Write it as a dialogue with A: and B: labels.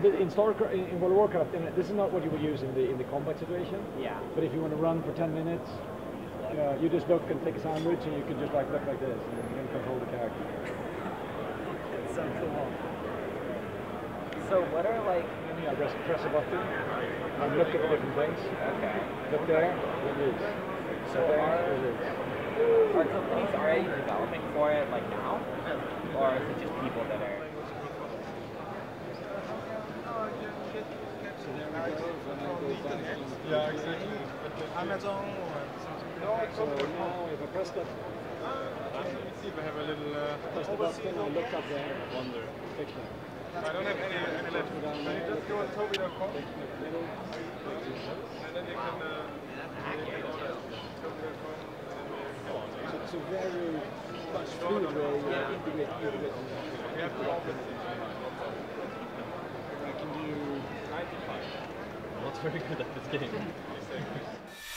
A: but in World of Warcraft, this is not what you would use in the combat situation.
B: Yeah.
A: But if you want to run for 10 minutes, you just look and take a sandwich, and you can just like look like this, and you can control the character.
B: It's so cool. So what are like?
A: Yeah, press a button and look at the different things.
B: Okay.
A: Look there, it is.
B: So are companies already developing for it like now, or is it just people that are?
C: Yeah, exactly. Amazon or something.
A: So now if I press that,
C: Let me see if I have a little.
A: press the button, I look up there.
C: Wonder.
A: Picture.
C: I don't have any left. Can you just go on Tobii.com? And then you can.
A: So it's a very fluid way to integrate it.
C: We have to open.
A: I can do 95.
D: I'm not very good at this game.